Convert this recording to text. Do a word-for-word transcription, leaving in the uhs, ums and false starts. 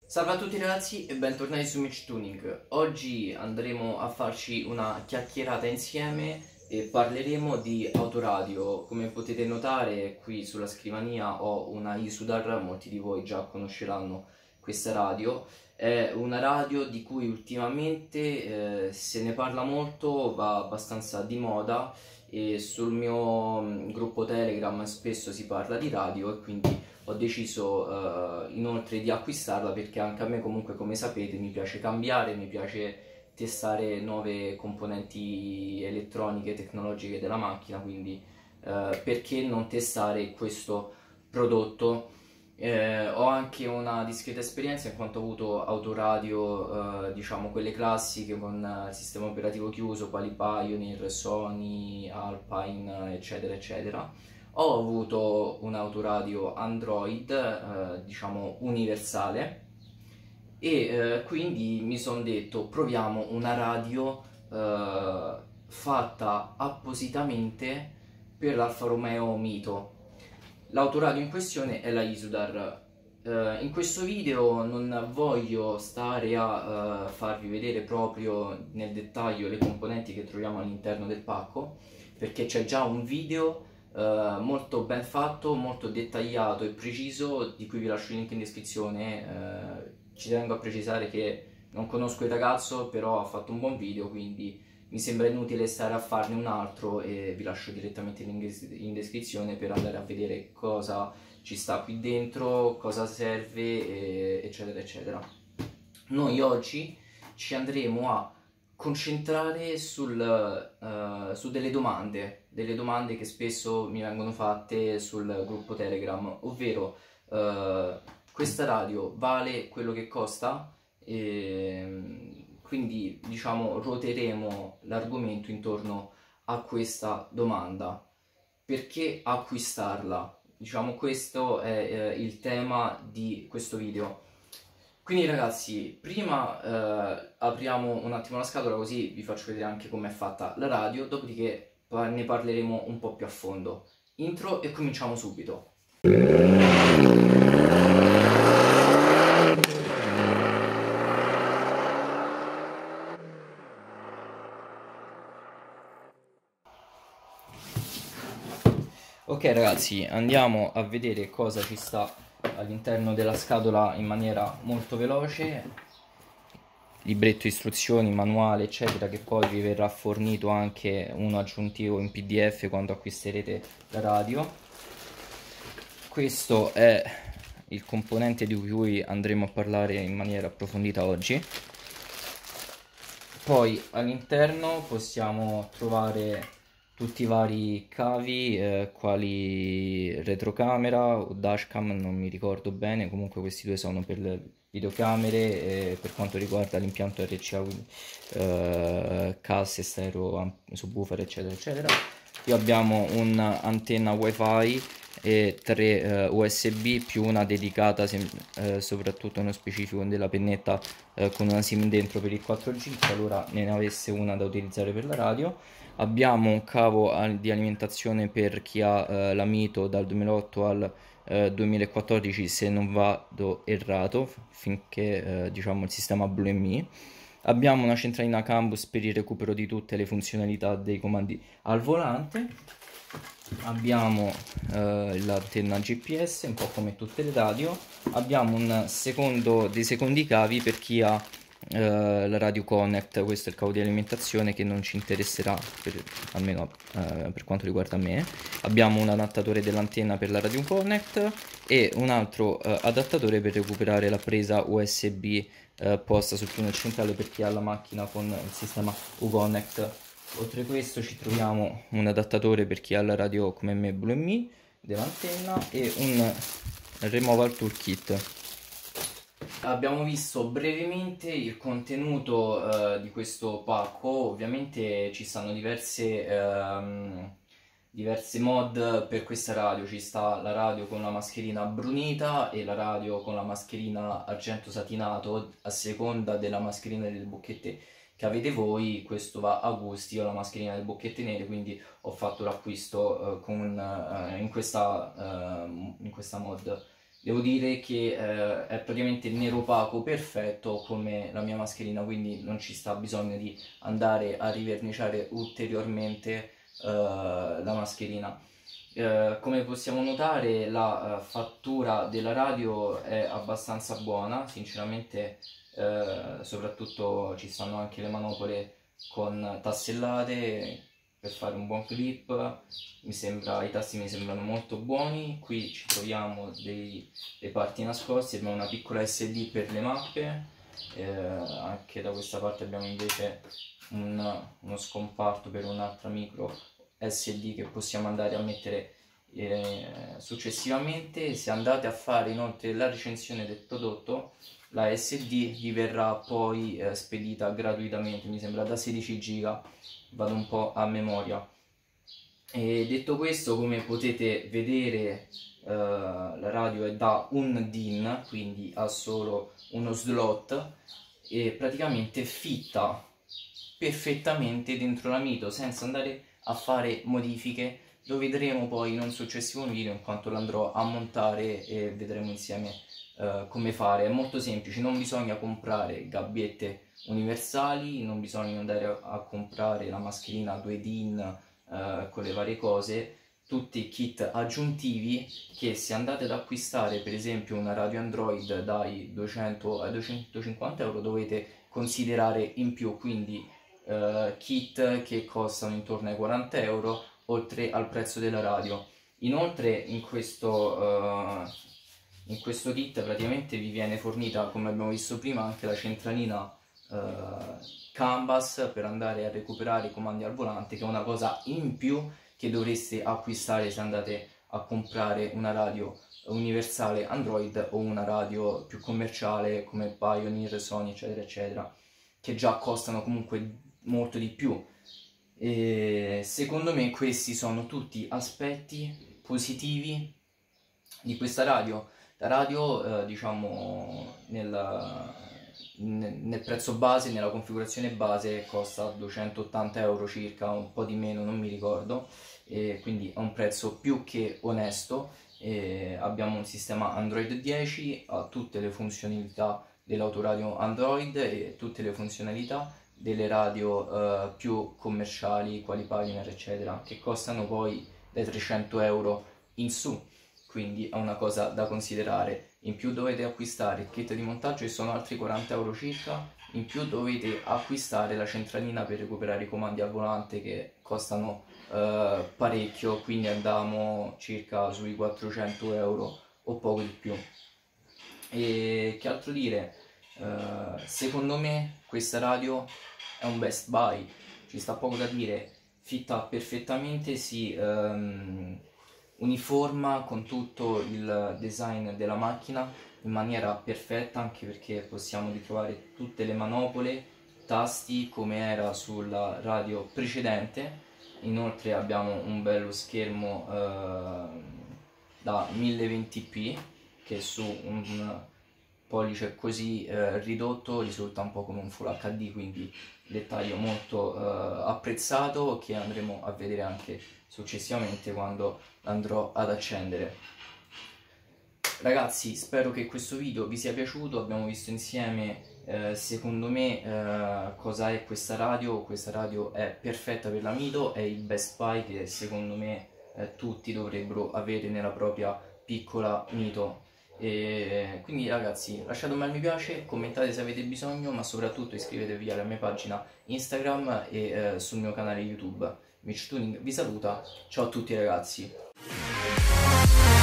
Salve a tutti ragazzi e bentornati su Mitch Tuning. Oggi andremo a farci una chiacchierata insieme e parleremo di autoradio. Come potete notare qui sulla scrivania ho una Isudar, molti di voi già conosceranno questa radio. È una radio di cui ultimamente eh, se ne parla molto, va abbastanza di moda e sul mio mh, gruppo Telegram spesso si parla di radio e quindi ho deciso uh, inoltre di acquistarla perché anche a me comunque, come sapete, mi piace cambiare, mi piace testare nuove componenti elettroniche, tecnologiche della macchina, quindi uh, perché non testare questo prodotto? Eh, ho anche una discreta esperienza in quanto ho avuto autoradio, eh, diciamo quelle classiche con eh, il sistema operativo chiuso, quali Pioneer, Sony, Alpine, eccetera, eccetera. Ho avuto un autoradio Android, eh, diciamo universale, e eh, quindi mi sono detto proviamo una radio eh, fatta appositamente per l'Alfa Romeo Mito. L'autoradio in questione è la Isudar. Eh, in questo video non voglio stare a eh, farvi vedere proprio nel dettaglio le componenti che troviamo all'interno del pacco, perché c'è già un video eh, molto ben fatto, molto dettagliato e preciso, di cui vi lascio il link in descrizione. Eh, ci tengo a precisare che non conosco il ragazzo, però ha fatto un buon video, quindi mi sembra inutile stare a farne un altro e vi lascio direttamente il link in descrizione per andare a vedere cosa ci sta qui dentro, cosa serve, e- eccetera eccetera. Noi oggi ci andremo a concentrare sul, eh, su delle domande, delle domande che spesso mi vengono fatte sul gruppo Telegram, ovvero eh, questa radio vale quello che costa? E, quindi diciamo ruoteremo l'argomento intorno a questa domanda. Perché acquistarla? Diciamo questo è eh, il tema di questo video. Quindi ragazzi, prima eh, apriamo un attimo la scatola così vi faccio vedere anche com'è fatta la radio, dopodiché pa- ne parleremo un po' più a fondo. Intro e cominciamo subito. Ok ragazzi, andiamo a vedere cosa ci sta all'interno della scatola in maniera molto veloce. Libretto istruzioni, manuale eccetera, che poi vi verrà fornito anche uno aggiuntivo in P D F quando acquisterete la radio. Questo è il componente di cui andremo a parlare in maniera approfondita oggi. Poi all'interno possiamo trovare tutti i vari cavi, eh, quali retrocamera o dashcam, non mi ricordo bene, comunque questi due sono per le videocamere, e per quanto riguarda l'impianto R C A, quindi eh, casse, stereo, subwoofer eccetera eccetera. Qui abbiamo un'antenna wifi e tre eh, U S B più una dedicata eh, soprattutto nello specifico della pennetta eh, con una SIM dentro per il quattro G, qualora ne avesse una da utilizzare per la radio. Abbiamo un cavo di alimentazione per chi ha eh, la Mito dal duemilaotto al eh, duemilaquattordici, se non vado errato, finché eh, diciamo il sistema Blue M I. Abbiamo una centralina Cambus per il recupero di tutte le funzionalità dei comandi al volante. Abbiamo eh, l'antenna G P S, un po' come tutte le radio. Abbiamo un secondo, dei secondi cavi per chi ha eh, la radio Connect. Questo è il cavo di alimentazione che non ci interesserà, per, almeno eh, per quanto riguarda me. Abbiamo un adattatore dell'antenna per la radio Connect e un altro eh, adattatore per recuperare la presa U S B eh, posta sul tunnel centrale per chi ha la macchina con il sistema U-Connect. Oltre a questo ci troviamo un adattatore per chi ha la radio come me Blue M I dell'antenna e un removal toolkit. Abbiamo visto brevemente il contenuto eh, di questo pacco. Ovviamente ci stanno diverse, ehm, diverse mod per questa radio. Ci sta la radio con la mascherina brunita e la radio con la mascherina argento satinato, a seconda della mascherina e delle bocchette che avete voi. Questo va a gusti. Io ho la mascherina delle bocchette nere, quindi ho fatto l'acquisto eh, con, eh, in, questa, eh, in questa mod devo dire che eh, è praticamente nero opaco perfetto come la mia mascherina, quindi non ci sta bisogno di andare a riverniciare ulteriormente eh, la mascherina. Eh, come possiamo notare, la uh, fattura della radio è abbastanza buona, sinceramente, eh, soprattutto ci stanno anche le manopole con tassellate per fare un buon clip. Mi sembra, i tasti mi sembrano molto buoni. Qui ci troviamo dei, dei parti nascosti, abbiamo una piccola S D per le mappe, eh, anche da questa parte abbiamo invece un, uno scomparto per un'altra micro S D che possiamo andare a mettere eh, successivamente. Se andate a fare inoltre la recensione del prodotto, la S D vi verrà poi eh, spedita gratuitamente, mi sembra da sedici giga, vado un po' a memoria. E detto questo, come potete vedere, eh, la radio è da un D I N, quindi ha solo uno slot e praticamente fitta perfettamente dentro la Mito senza andare a fare modifiche. Lo vedremo poi in un successivo video in quanto lo andrò a montare e vedremo insieme uh, come fare. È molto semplice, non bisogna comprare gabbiette universali, non bisogna andare a, a comprare la mascherina due D I N uh, con le varie cose, tutti kit aggiuntivi che se andate ad acquistare per esempio una radio Android dai duecento ai duecentocinquanta euro dovete considerare in più, quindi uh, kit che costano intorno ai quaranta euro oltre al prezzo della radio. Inoltre in questo, uh, in questo kit praticamente vi viene fornita, come abbiamo visto prima, anche la centralina uh, CAN bus per andare a recuperare i comandi al volante, che è una cosa in più che dovreste acquistare se andate a comprare una radio universale Android o una radio più commerciale come Pioneer, Sony eccetera eccetera, che già costano comunque molto di più. E secondo me questi sono tutti aspetti positivi di questa radio. La radio eh, diciamo nel, nel prezzo base, nella configurazione base costa duecentottanta euro circa, un po' di meno, non mi ricordo, e quindi è un prezzo più che onesto. E abbiamo un sistema Android dieci, ha tutte le funzionalità dell'autoradio Android e tutte le funzionalità delle radio uh, più commerciali quali Pioneer eccetera, che costano poi dai trecento euro in su, quindi è una cosa da considerare. In più dovete acquistare il kit di montaggio e sono altri quaranta euro circa, in più dovete acquistare la centralina per recuperare i comandi al volante che costano uh, parecchio, quindi andiamo circa sui quattrocento euro o poco di più. E che altro dire? Uh, secondo me questa radio è un best buy, ci sta poco da dire, fitta perfettamente, si um, uniforma con tutto il design della macchina in maniera perfetta, anche perché possiamo ritrovare tutte le manopole, tasti come era sulla radio precedente. Inoltre abbiamo un bello schermo uh, da mille venti p che su un pollice così eh, ridotto risulta un po' come un Full H D, quindi dettaglio molto eh, apprezzato che andremo a vedere anche successivamente quando andrò ad accendere. Ragazzi, spero che questo video vi sia piaciuto, abbiamo visto insieme eh, secondo me eh, cosa è questa radio. Questa radio è perfetta per la Mito, è il best buy che secondo me eh, tutti dovrebbero avere nella propria piccola Mito. E quindi ragazzi, lasciate un bel mi piace, commentate se avete bisogno, ma soprattutto iscrivetevi alla mia pagina Instagram e eh, sul mio canale YouTube. Mitch Tuning vi saluta, ciao a tutti ragazzi.